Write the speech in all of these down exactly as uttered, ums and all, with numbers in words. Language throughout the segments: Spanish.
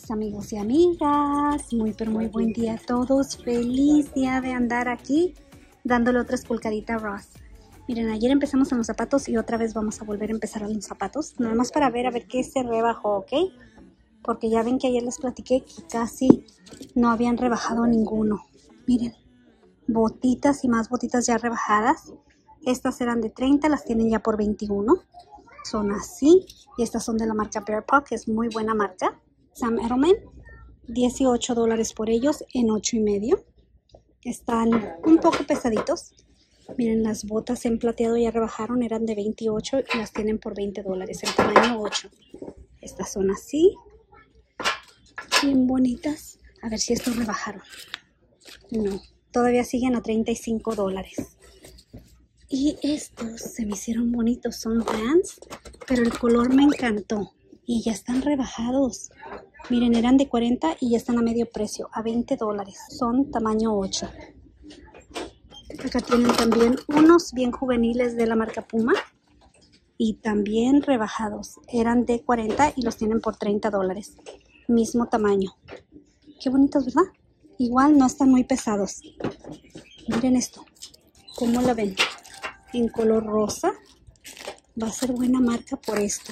mis amigos y amigas, muy pero muy buen día a todos. Feliz día de andar aquí dándole otra esculcadita a Ross. Miren, ayer empezamos en los zapatos y otra vez vamos a volver a empezar en los zapatos, nada más para ver a ver qué se rebajó, ¿ok? Porque ya ven que ayer les platiqué que casi no habían rebajado ninguno. Miren, botitas y más botitas ya rebajadas. Estas eran de treinta, las tienen ya por veintiuno. Son así. Y estas son de la marca Bear Paw, que es muy buena marca. Sam Edelman, dieciocho dólares por ellos en ocho y medio. Están un poco pesaditos. Miren, las botas en plateado ya rebajaron, eran de veintiocho y las tienen por veinte dólares, en tamaño ocho. Estas son así. Bien bonitas. A ver si estos rebajaron. No, todavía siguen a treinta y cinco dólares. Y estos se me hicieron bonitos, son Vans, pero el color me encantó. Y ya están rebajados. Miren, eran de cuarenta y ya están a medio precio, a veinte dólares. Son tamaño ocho. Acá tienen también unos bien juveniles de la marca Puma. Y también rebajados. Eran de cuarenta y los tienen por treinta dólares. Mismo tamaño. Qué bonitos, ¿verdad? Igual no están muy pesados. Miren esto. ¿Cómo la ven? En color rosa. Va a ser buena marca por esto.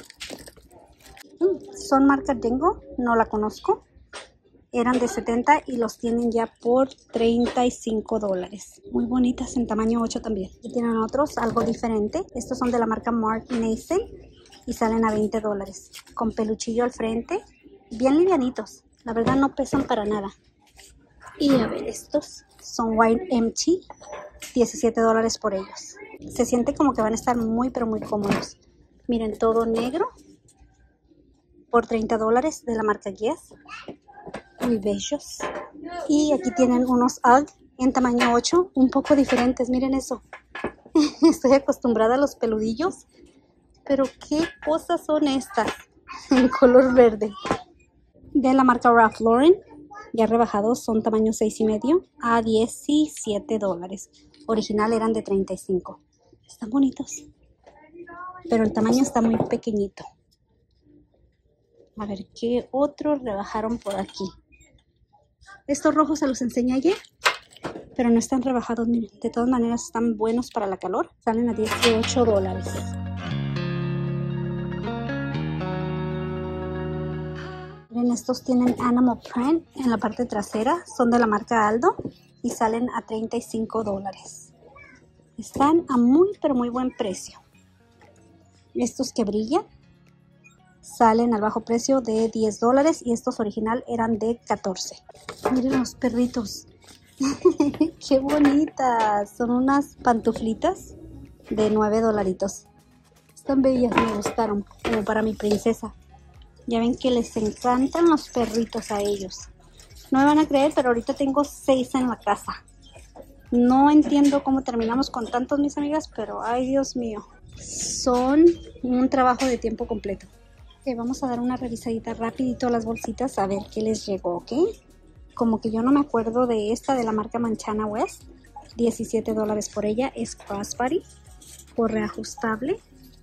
Mm, son marca Dingo. No la conozco. Eran de setenta y los tienen ya por treinta y cinco dólares. Muy bonitas en tamaño ocho también. Y tienen otros, algo diferente. Estos son de la marca Mark Nason y salen a veinte dólares. Con peluchillo al frente. Bien livianitos. La verdad no pesan para nada. Y a ver, estos son White M T. diecisiete dólares por ellos. Se siente como que van a estar muy pero muy cómodos. Miren, todo negro. Por treinta dólares de la marca Guess. Muy bellos. Y aquí tienen unos U G G en tamaño ocho, un poco diferentes, miren eso. Estoy acostumbrada a los peludillos, pero qué cosas son estas en color verde. De la marca Ralph Lauren, ya rebajados, son tamaño seis y medio a diecisiete dólares. Original eran de treinta y cinco. Están bonitos, pero el tamaño está muy pequeñito. A ver, ¿qué otros rebajaron por aquí? Estos rojos se los enseñé ayer, pero no están rebajados. Miren, de todas maneras están buenos para la calor. Salen a dieciocho dólares. Miren, estos tienen Animal Print en la parte trasera. Son de la marca Aldo y salen a treinta y cinco dólares. Están a muy, pero muy buen precio. Estos que brillan salen al bajo precio de diez dólares y estos original eran de catorce. Miren los perritos. Qué bonitas. Son unas pantuflitas de nueve dolaritos. Están bellas, me gustaron, como para mi princesa. Ya ven que les encantan los perritos a ellos. No me van a creer, pero ahorita tengo seis en la casa. No entiendo cómo terminamos con tantos, mis amigas, pero ay, Dios mío. Son un trabajo de tiempo completo. Okay, vamos a dar una revisadita rapidito a las bolsitas a ver qué les llegó, ¿ok? Como que yo no me acuerdo de esta de la marca Manchana West. diecisiete dólares por ella. Es crossbody, correa ajustable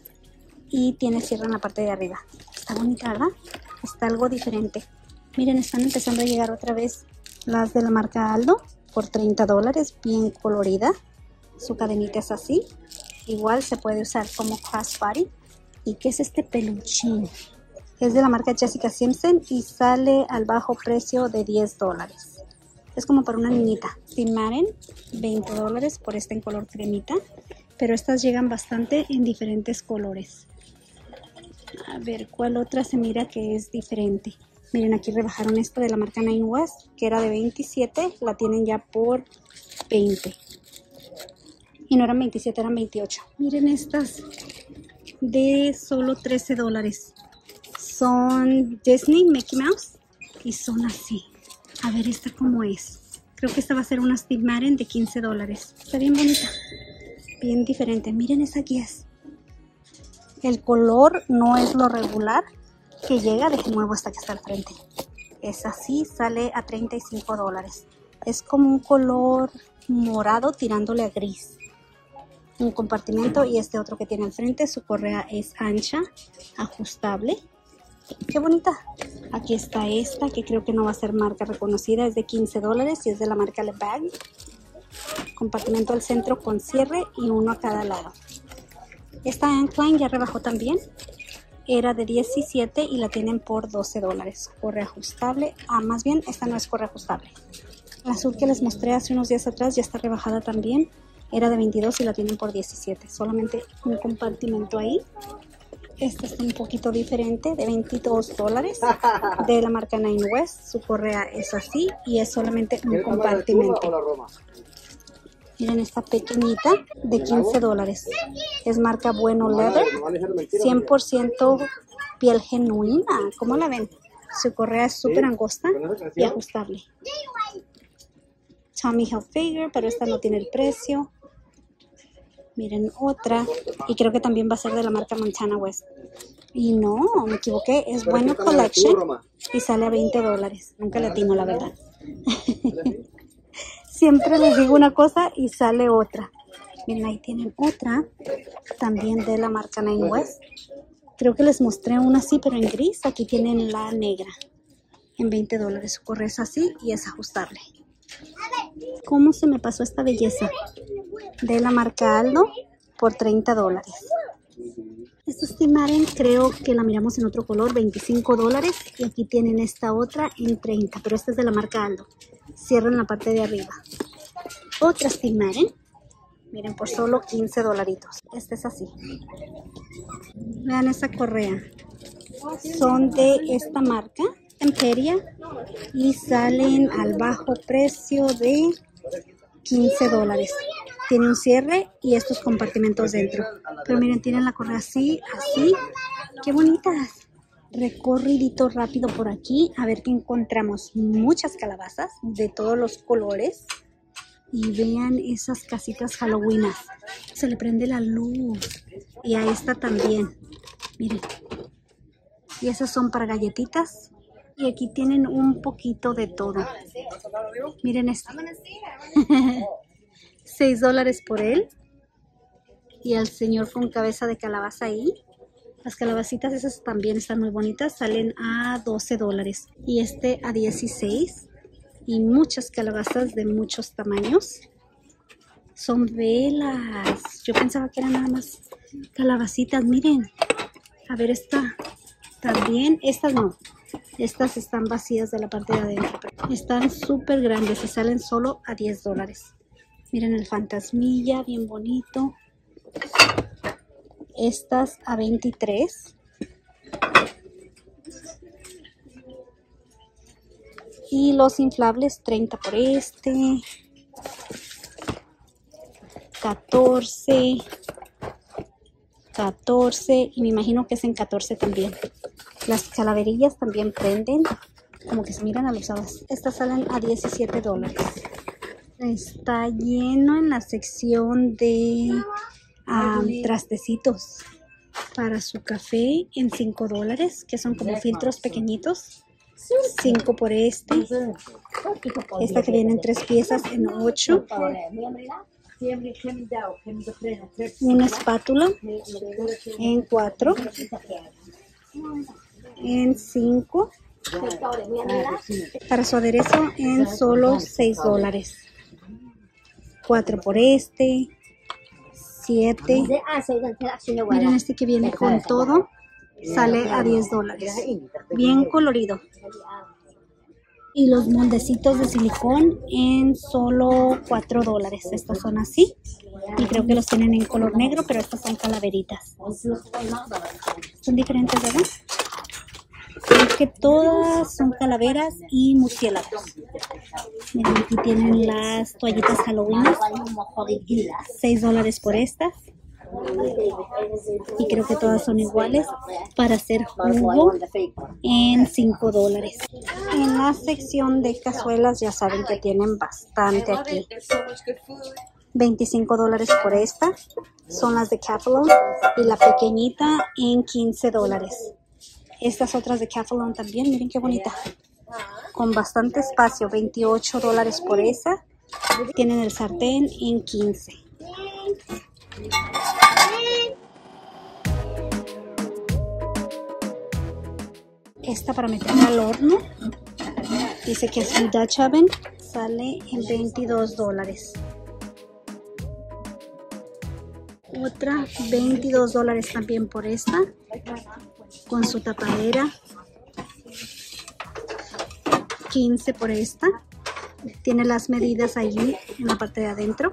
y tiene cierre en la parte de arriba. Está bonita, ¿verdad? Está algo diferente. Miren, están empezando a llegar otra vez las de la marca Aldo por treinta dólares. Bien colorida. Su cadenita es así. Igual se puede usar como crossbody. ¿Y qué es este peluchín? Es de la marca Jessica Simpson y sale al bajo precio de diez dólares. Es como para una niñita. Steve Madden, veinte dólares por esta en color cremita. Pero estas llegan bastante en diferentes colores. A ver, ¿cuál otra se mira que es diferente? Miren, aquí rebajaron esta de la marca Nine West, que era de veintisiete. La tienen ya por veinte. Y no eran veintisiete, eran veintiocho. Miren estas de solo trece dólares. Son Disney, Mickey Mouse y son así. A ver esta cómo es. Creo que esta va a ser una Steve Madden de quince dólares. Está bien bonita, bien diferente. Miren esa Guess. El color no es lo regular que llega. Deje nuevo hasta que está al frente. Es así, sale a treinta y cinco dólares. Es como un color morado tirándole a gris. Un compartimento y este otro que tiene al frente. Su correa es ancha, ajustable. Qué bonita. Aquí está esta, que creo que no va a ser marca reconocida, es de quince dólares y es de la marca Lebag. Compartimento al centro con cierre y uno a cada lado. Esta Ankline ya rebajó también, era de diecisiete y la tienen por doce dólares. Corre ajustable, ah, más bien esta no es corre ajustable. La azul que les mostré hace unos días atrás ya está rebajada también, era de veintidós y la tienen por diecisiete, solamente un compartimento ahí. Esta está un poquito diferente, de veintidós dólares, de la marca Nine West. Su correa es así y es solamente un compartimento. Miren esta pequeñita de quince dólares. Es marca Bueno Leather, cien por ciento piel genuina. ¿Cómo la ven? Su correa es súper angosta y ajustable. Tommy Hilfiger, pero esta no tiene el precio. Miren otra, y creo que también va a ser de la marca Montana West. Y no, me equivoqué, es Bueno Collection y sale a veinte dólares. Nunca le atino, la verdad. Siempre les digo una cosa y sale otra. Miren, ahí tienen otra, también de la marca Nine West. Creo que les mostré una así, pero en gris. Aquí tienen la negra, en veinte dólares. Su correa es así y es ajustable. ¿Cómo se me pasó esta belleza? De la marca Aldo por treinta dólares. Esta Stimaren creo que la miramos en otro color, veinticinco dólares. Y aquí tienen esta otra en treinta, pero esta es de la marca Aldo. Cierran la parte de arriba. Otra Stimaren, miren, por solo quince dolaritos. Esta es así. Vean esa correa. Son de esta marca, Emperia, y salen al bajo precio de quince dólares. Tiene un cierre y estos compartimentos dentro. Pero miren, tienen la correa así, así. ¡Qué bonitas! Recorridito rápido por aquí. A ver qué encontramos. Muchas calabazas de todos los colores. Y vean esas casitas halloweenas. Se le prende la luz. Y a esta también. Miren. Y esas son para galletitas. Y aquí tienen un poquito de todo. Miren este. seis dólares por él. Y al señor con cabeza de calabaza ahí. Las calabacitas esas también están muy bonitas. Salen a doce dólares. Y este a dieciséis. Y muchas calabazas de muchos tamaños. Son velas. Yo pensaba que eran nada más calabacitas. Miren. A ver esta. También. Estas no. Estas están vacías de la parte de adentro. Están súper grandes y salen solo a diez dólares. Miren el fantasmilla, bien bonito. Estas a veintitrés. Y los inflables, treinta por este. catorce. catorce. Y me imagino que es en catorce también. Las calaverillas también prenden. Como que se miran alusadas. Estas salen a diecisiete dólares. Está lleno en la sección de um, trastecitos para su café en cinco dólares, que son como filtros pequeñitos. cinco por este. Esta que viene en tres piezas en ocho. Una espátula en cuatro. En cinco. Para su aderezo en solo seis dólares. cuatro por este. siete. Miren este que viene con todo. Sale a diez dólares. Bien colorido. Y los moldecitos de silicón en solo cuatro dólares. Estos son así. Y creo que los tienen en color negro, pero estas son calaveritas. Son diferentes, ¿verdad? Creo que todas son calaveras y murciélagos. Miren, aquí tienen las toallitas Halloween. seis dólares por estas. Y creo que todas son iguales para hacer jugo en cinco dólares. En la sección de cazuelas ya saben que tienen bastante aquí. veinticinco dólares por esta. Son las de Calphalon. Y la pequeñita en quince dólares. Estas otras de Calphalon también, miren qué bonita. Con bastante espacio, veintiocho dólares por esa. Tienen el sartén en quince. esta para meter al horno. Dice que es un Dutch Oven. Sale en veintidós dólares. Otra veintidós dólares también por esta. Con su tapadera. quince por esta. Tiene las medidas allí en la parte de adentro.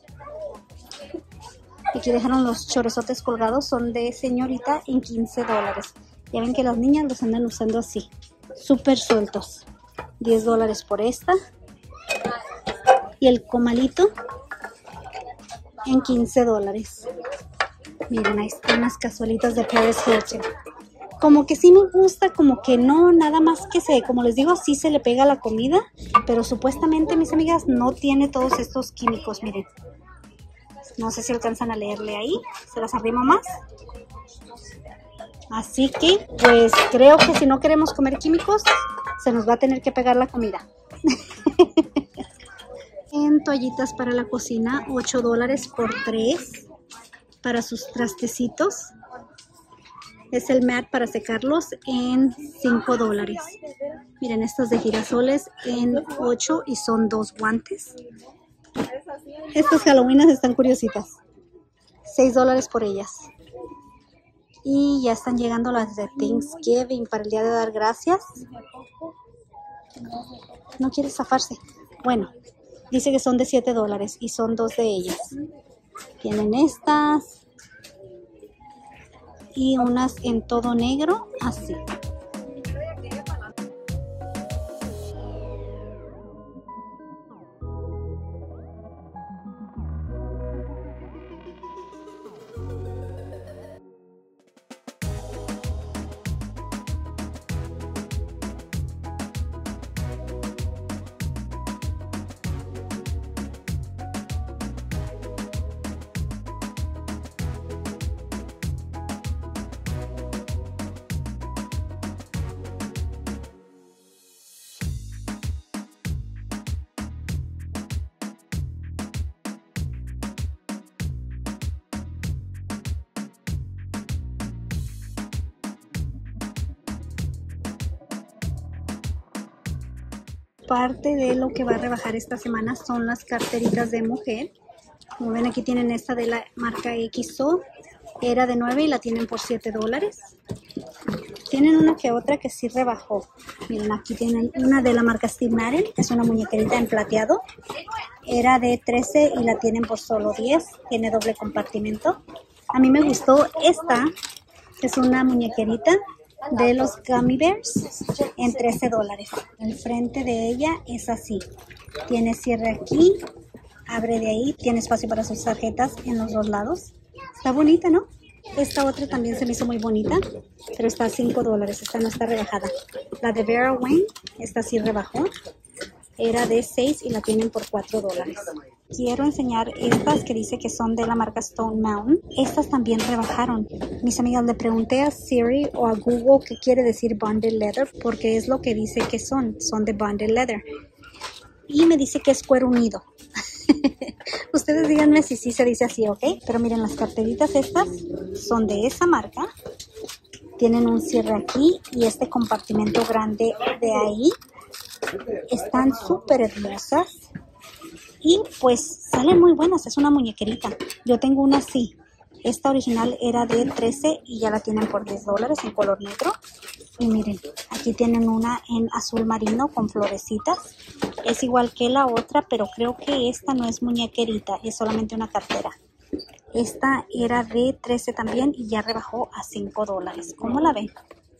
Aquí dejaron los chorrezotes colgados. Son de señorita en quince dólares. Ya ven que las niñas los andan usando así. Súper sueltos. diez dólares por esta. Y el comalito en quince dólares. Miren, ahí están las cazuelitas de Paris Hilton. Como que sí me gusta, como que no, nada más que se, como les digo, sí se le pega la comida. Pero supuestamente, mis amigas, no tiene todos estos químicos, miren. No sé si alcanzan a leerle ahí. ¿Se las arrimo más? Así que, pues, creo que si no queremos comer químicos, se nos va a tener que pegar la comida. En toallitas para la cocina, ocho dólares por tres. Para sus trastecitos. Es el mat para secarlos en cinco dólares. Miren, estas de girasoles en ocho y son dos guantes. Estas Halloweenas están curiositas. seis dólares por ellas. Y ya están llegando las de Thanksgiving para el día de dar gracias. No quiere zafarse. Bueno, dice que son de siete dólares y son dos de ellas. Tienen estas. Y unas en todo negro, así. Parte de lo que va a rebajar esta semana son las carteritas de mujer. Como ven, aquí tienen esta de la marca X O. Era de nueve y la tienen por siete dólares. Tienen una que otra que sí rebajó. Miren, aquí tienen una de la marca Steve Madden. Es una muñequerita en plateado. Era de trece y la tienen por solo diez. Tiene doble compartimento. A mí me gustó esta. Es una muñequerita de los Gummy Bears en trece dólares. El frente de ella es así. Tiene cierre aquí, abre de ahí, tiene espacio para sus tarjetas en los dos lados. Está bonita, ¿no? Esta otra también se me hizo muy bonita, pero está a cinco dólares. Esta no está rebajada. La de Vera Wang, esta sí rebajó. Era de seis y la tienen por cuatro dólares. Quiero enseñar estas que dice que son de la marca Stone Mountain. Estas también rebajaron. Mis amigas, le pregunté a Siri o a Google qué quiere decir bonded leather, porque es lo que dice que son. Son de bonded leather. Y me dice que es cuero unido. Ustedes díganme si sí se dice así, ¿ok? Pero miren, las carteritas estas son de esa marca. Tienen un cierre aquí y este compartimento grande de ahí. Están súper hermosas. Y pues salen muy buenas, es una muñequerita. Yo tengo una así. Esta original era de trece y ya la tienen por diez dólares en color negro. Y miren, aquí tienen una en azul marino con florecitas. Es igual que la otra, pero creo que esta no es muñequerita, es solamente una cartera. Esta era de trece también y ya rebajó a cinco dólares. ¿Cómo la ven?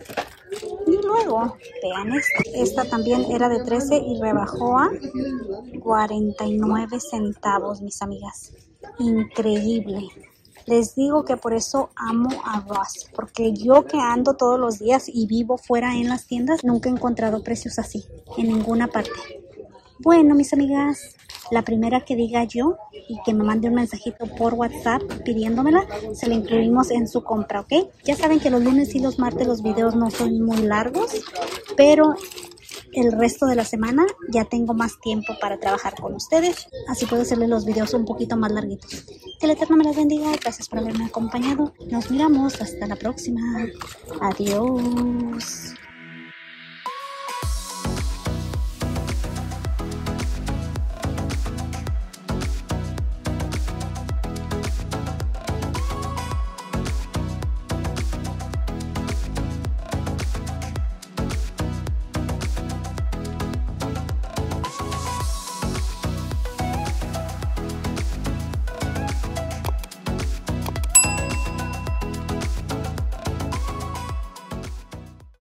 Y luego, vean esta. Esta también era de trece y rebajó a cuarenta y nueve centavos, mis amigas. Increíble. Les digo que por eso amo a Ross. Porque yo que ando todos los días y vivo fuera en las tiendas, nunca he encontrado precios así. En ninguna parte. Bueno, mis amigas, la primera que diga yo y que me mande un mensajito por WhatsApp pidiéndomela, se la incluimos en su compra, ¿ok? Ya saben que los lunes y los martes los videos no son muy largos, pero el resto de la semana ya tengo más tiempo para trabajar con ustedes, así puedo hacerles los videos un poquito más larguitos. Que el Eterno me las bendiga, gracias por haberme acompañado. Nos miramos hasta la próxima. Adiós.